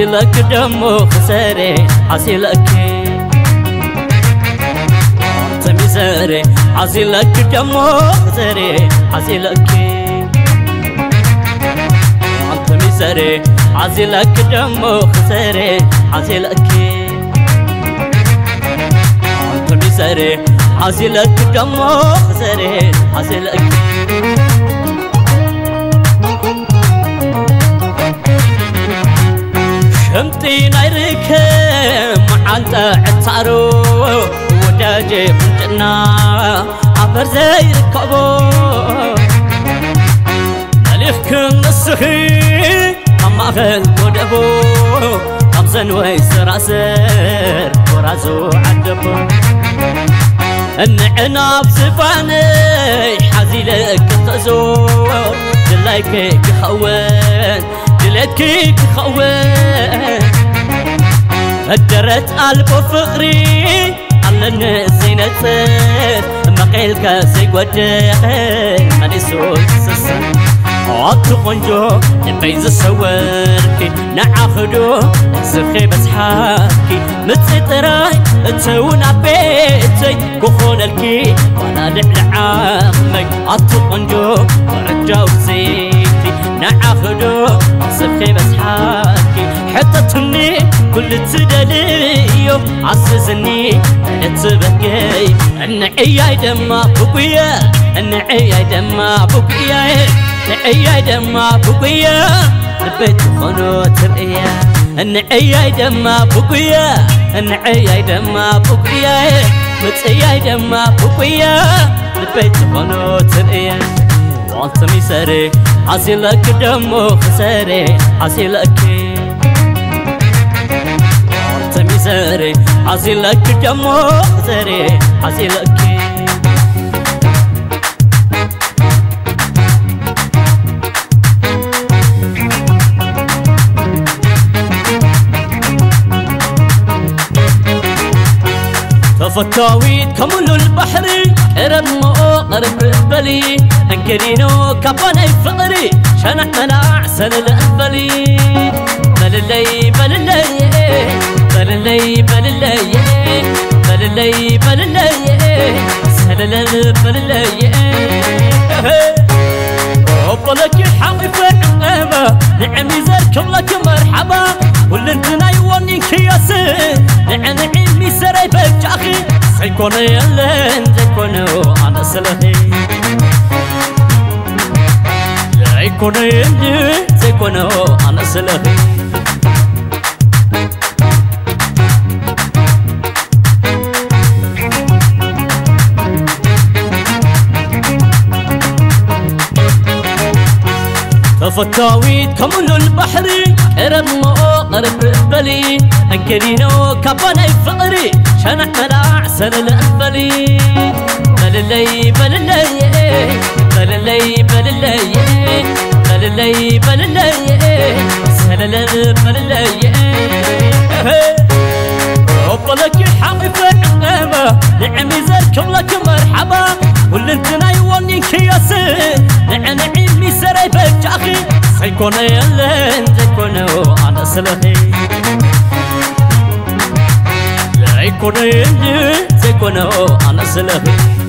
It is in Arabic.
عسلك دمو خسري عسلك تميزري عسلك دمو خسري عسلك تميزري عسلك دمو خسري عسلك تميزري عسلك دمو خسري عسلك شمتي نايرك معانتا عطارو وداجي منجنا عبر زي ركبو نليخك نسخي أما غل ودبو أبزن ويسراسر ورازو عدبو النعنا بسفاني حزيلك تزور دلايك يخوان دلتكي يخوان هدرت قلب فقري علن زينة مقيلك سيقودك ماني سوق سسن عطو قنجو نبيز السواركي نعاخدو سخي بسحاكي متسيطراي تسونا بيتي كوخون الكي وانا لعلعامك عطو قنجو ورجاو زيتي نعاخدو سخي بسحاكي حتى تني كل تدليو عسسني نتبكي النعي دما بقيا النعي دما بقيا النعي دما بقيا لبيت خنو ترقيا النعي دما بقيا النعي دما بقيا متسيا دما بقيا لبيت خنو ترقيا وانت ميسري عسلك دمو خسري عسلك ميزري عسلك دمو خسري عسلك تفتاويت كملو البحر قرب مو قرب بلي انكرينو كباني فقري شنح مناع سنة الأنفلي بللي بللي بللي بللي بللي بللي سلل بللي وبلك حقف عمامة نعمي زركم لك مرحبا والانتنا يواني كياسين نعمي سري بجاخي سيكون يلين زيكونو أنا سلهي زيكون يلين زيكونو أنا سلهي تفتاويت كملو البحر قرب مو قرب بلي انكرينو كباني فقري شنح ملاع سنة الأنفلي بللي بللي بللي بللي بللي بللي سلل بللي وبلك حقف عمامة نعمي زركم لك مرحبا والانتنا يواني كياسين نعمي سري بجاخي سيكون يلين زيكونو أنا سلهي سيكون يلين زيكونو أنا سلهي